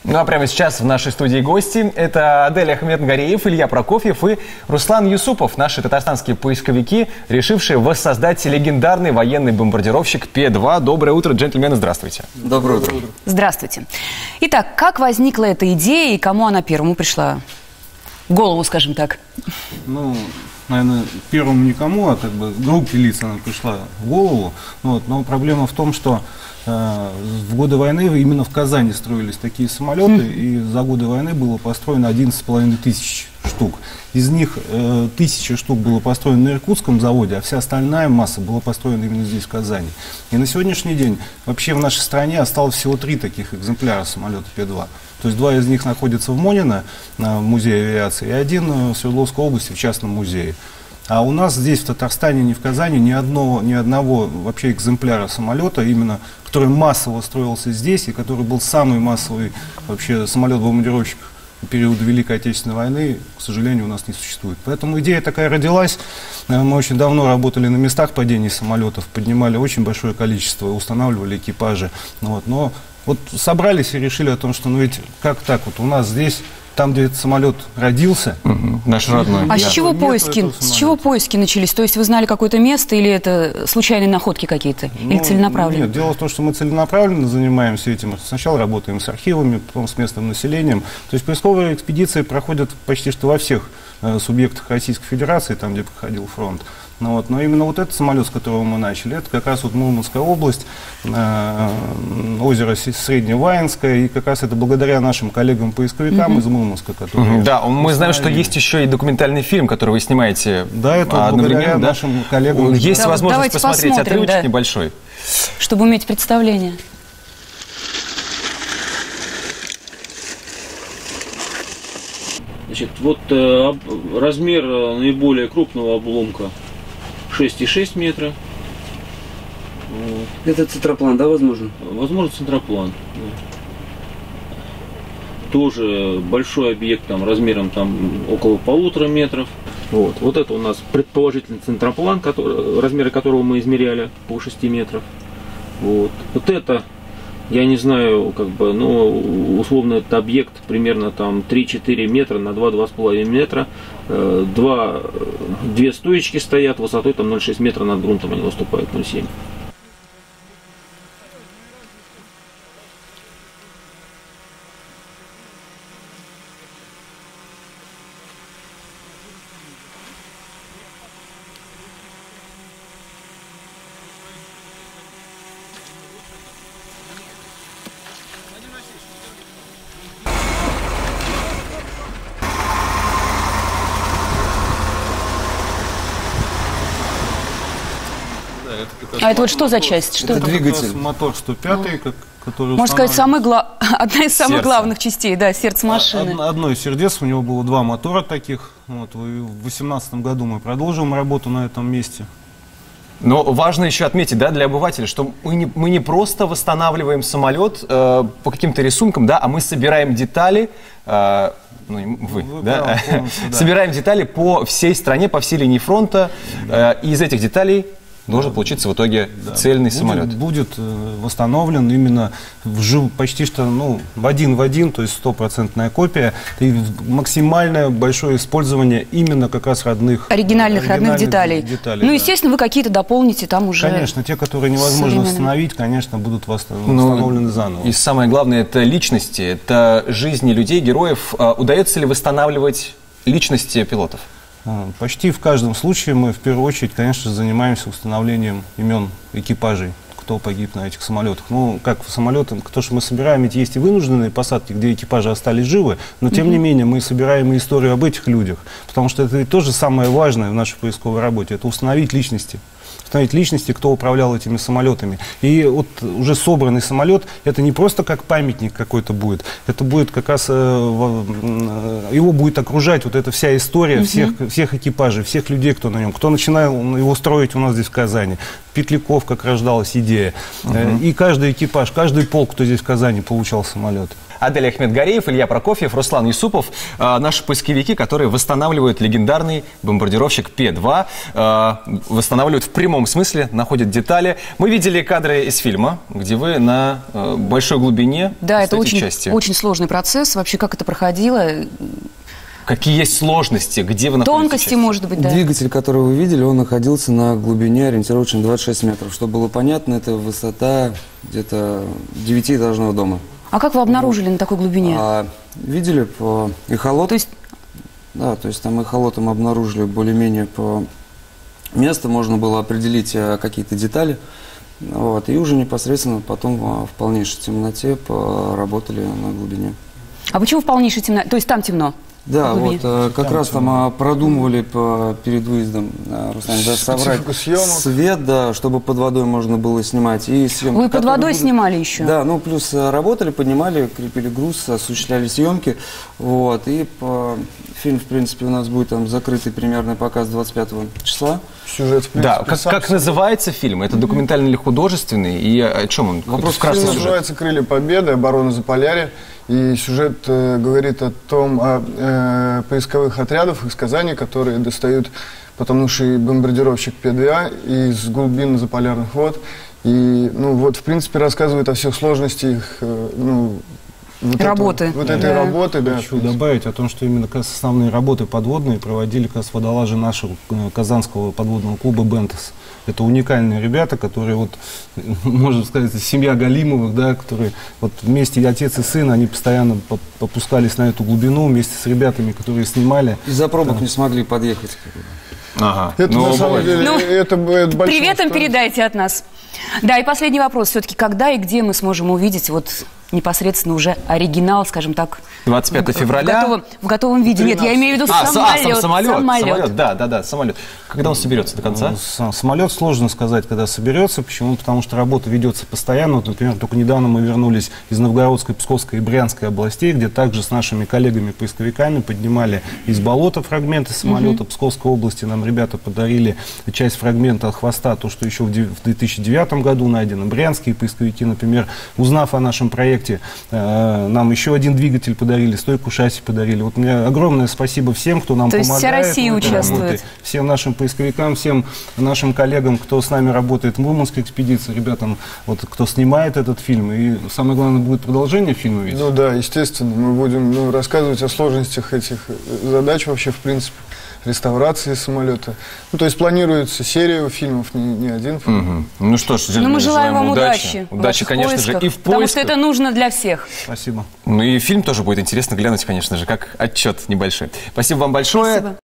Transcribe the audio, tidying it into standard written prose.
Ну а прямо сейчас в нашей студии гости. Это Адель Ахмедгареев, Илья Прокофьев и Руслан Юсупов, наши татарстанские поисковики, решившие воссоздать легендарный военный бомбардировщик П-2. Доброе утро, джентльмены, здравствуйте. Доброе утро. Здравствуйте. Итак, как возникла эта идея и кому она первому пришла в голову, скажем так? Ну, наверное, первому никому, а как бы группе лиц она пришла в голову. Вот. Но проблема в том, что в годы войны именно в Казани строились такие самолеты, и за годы войны было построено 11,5 тысяч штук. Из них 1000 штук было построено на Иркутском заводе, а вся остальная масса была построена именно здесь, в Казани. И на сегодняшний день вообще в нашей стране осталось всего 3 таких экземпляра самолета П-2. То есть 2 из них находятся в Монино, в музее авиации, и 1 в Свердловской области в частном музее. А у нас здесь, в Татарстане, ни в Казани, ни одного вообще экземпляра самолета, именно, который массово строился здесь, и который был самый массовый вообще самолет-бомбардировщик периода Великой Отечественной войны, к сожалению, у нас не существует. Поэтому идея такая родилась. Мы очень давно работали на местах падений самолетов, поднимали очень большое количество, устанавливали экипажи. Вот. Но вот собрались и решили о том, что ну ведь как так, вот у нас здесь, там, где этот самолет родился, наш родной. А с чего поиски начались? То есть вы знали какое-то место, или это случайные находки какие-то, или целенаправленно? Нет, дело в том, что мы целенаправленно занимаемся этим. Сначала работаем с архивами, потом с местным населением. То есть поисковые экспедиции проходят почти что во всех субъектах Российской Федерации, там, где проходил фронт. Ну, вот. Но именно вот этот самолет, с которого мы начали, это как раз вот Мурманская область, озеро Средневаинское, и как раз это благодаря нашим коллегам-поисковикам из Мурманска, которые... Да, мы знаем, что есть еще и документальный фильм, который вы снимаете. Да, это благодаря нашим коллегам. Есть возможность посмотреть отрывочек небольшой. Чтобы иметь представление. Значит, вот размер наиболее крупного обломка 6,6 метра. Вот. Это центроплан, да, возможно? Возможно, центроплан. Да. Тоже большой объект там, размером там, около 1,5 метров. Вот это у нас предположительный центроплан, размеры которого мы измеряли по 6 метров. Вот это, я не знаю, как бы, ну, условно, это объект примерно там 3-4 метра на 2-2,5 метра. Две стоечки стоят, высотой там 0,6 метра над грунтом они выступают, 0,7. А это вот что за часть? Что это двигатель. Мотор 105, который... Можно сказать, одна из самых главных частей, да, сердце машины. Одно из сердец, у него было 2 мотора таких. Вот, в 2018 году мы продолжим работу на этом месте. Но важно еще отметить, да, для обывателя, что мы не просто восстанавливаем самолет по каким-то рисункам, да, а мы собираем детали, собираем детали по всей стране, по всей линии фронта, и из этих деталей должен получиться в итоге цельный самолет. Будет восстановлен именно почти что в один, то есть 100% копия, и максимальное большое использование именно как раз оригинальных деталей. Ну, естественно, вы какие-то дополните там уже. Конечно, те, которые невозможно восстановить, конечно, будут восстановлены заново. И самое главное, это личности, это жизни людей, героев. Удается ли восстанавливать личности пилотов? Почти в каждом случае мы в первую очередь, конечно, занимаемся установлением имен экипажей, кто погиб на этих самолетах. Ну, как в самолетах, то, что мы собираем, ведь есть и вынужденные посадки, где экипажи остались живы, но тем не менее мы собираем и историю об этих людях, потому что это ведь тоже самое важное в нашей поисковой работе, это установить личности. Кто управлял этими самолетами. И вот уже собранный самолет, это не просто как памятник какой-то будет, это будет как раз, его будет окружать вот эта вся история всех экипажей, всех людей, кто на нем, кто начинал его строить у нас здесь в Казани, Петляков, как рождалась идея. И каждый экипаж, каждый полк, кто здесь в Казани получал самолет. Адель Ахмедгареев, Илья Прокофьев, Руслан Юсупов. Наши поисковики, которые восстанавливают легендарный бомбардировщик П-2. Восстанавливают в прямом смысле, находят детали. Мы видели кадры из фильма, где вы на большой глубине. Да, это очень сложный процесс. Вообще, как это проходило? Какие есть сложности? Где вы находитесь? Тонкости, может быть, да. Двигатель, который вы видели, он находился на глубине ориентировочно 26 метров. Чтобы было понятно, это высота где-то 9-этажного дома. А как вы обнаружили на такой глубине? Видели по эхолоту. То есть... Да, то есть там эхолотом обнаружили более-менее по месту, можно было определить какие-то детали. Вот, и уже непосредственно потом в полнейшей темноте поработали на глубине. А почему в полнейшей темноте? То есть там темно? Да, вот как раз там продумывали перед выездом, Руслан, да, собрать свет, да, чтобы под водой можно было снимать. И съемки, вы под водой снимали еще? Да, ну плюс работали, поднимали, крепили груз, осуществляли съемки. Вот, и фильм, в принципе, у нас будет там закрытый примерный показ 25 числа. Сюжет, в принципе, да, как называется фильм? Это документальный или художественный? И о чем он? Вопрос фильм называется «Крылья Победы. Оборона Заполярья». И сюжет говорит о том, о поисковых отрядах из Казани, которые достают потонувший бомбардировщик П-2 из глубин заполярных вод. И, ну, вот, в принципе, рассказывает о всех сложностях, работы. Этой работы, да. Хочу добавить о том, что именно как раз основные работы подводные проводили как раз водолажи нашего казанского подводного клуба «Бентос». Это уникальные ребята, которые, вот, можно сказать, семья Галимовых, да, которые вот вместе, отец и сын, они постоянно попускались на эту глубину вместе с ребятами, которые снимали. Из-за пробок не смогли подъехать. Ага. Это на самом деле, это привет им передайте от нас. Да, и последний вопрос. Все-таки когда и где мы сможем увидеть вот непосредственно уже оригинал, скажем так, 25 февраля. В готовом виде. 13. Нет, я имею в виду самолет. Да, самолет. Когда он соберется до конца? Самолет сложно сказать, когда соберется. Почему? Потому что работа ведется постоянно. Вот, например, только недавно мы вернулись из Новгородской, Псковской и Брянской областей, где также с нашими коллегами-поисковиками поднимали из болота фрагменты самолета. Псковской области нам ребята подарили часть фрагмента хвоста, то, что еще в 2009 году найдено. Брянские поисковики, например, узнав о нашем проекте, нам еще один двигатель подарили, стойку шасси подарили. Вот мне огромное спасибо всем, кто нам помогает. То есть вся Россия участвует? Всем нашим поисковикам, всем нашим коллегам, кто с нами работает в Мурманской экспедиции, ребятам, вот, кто снимает этот фильм. И самое главное, будет продолжение фильма ведь? Ну да, естественно. Мы будем рассказывать о сложностях этих задач вообще, в принципе, реставрации самолета. Ну, то есть планируется серия фильмов, не один фильм. Ну что ж, мы желаем вам удачи. Удачи, конечно же, и в поисках. Потому что это нужно для всех. Спасибо. Ну и фильм тоже будет интересно глянуть, конечно же, как отчет небольшой. Спасибо вам большое. Спасибо.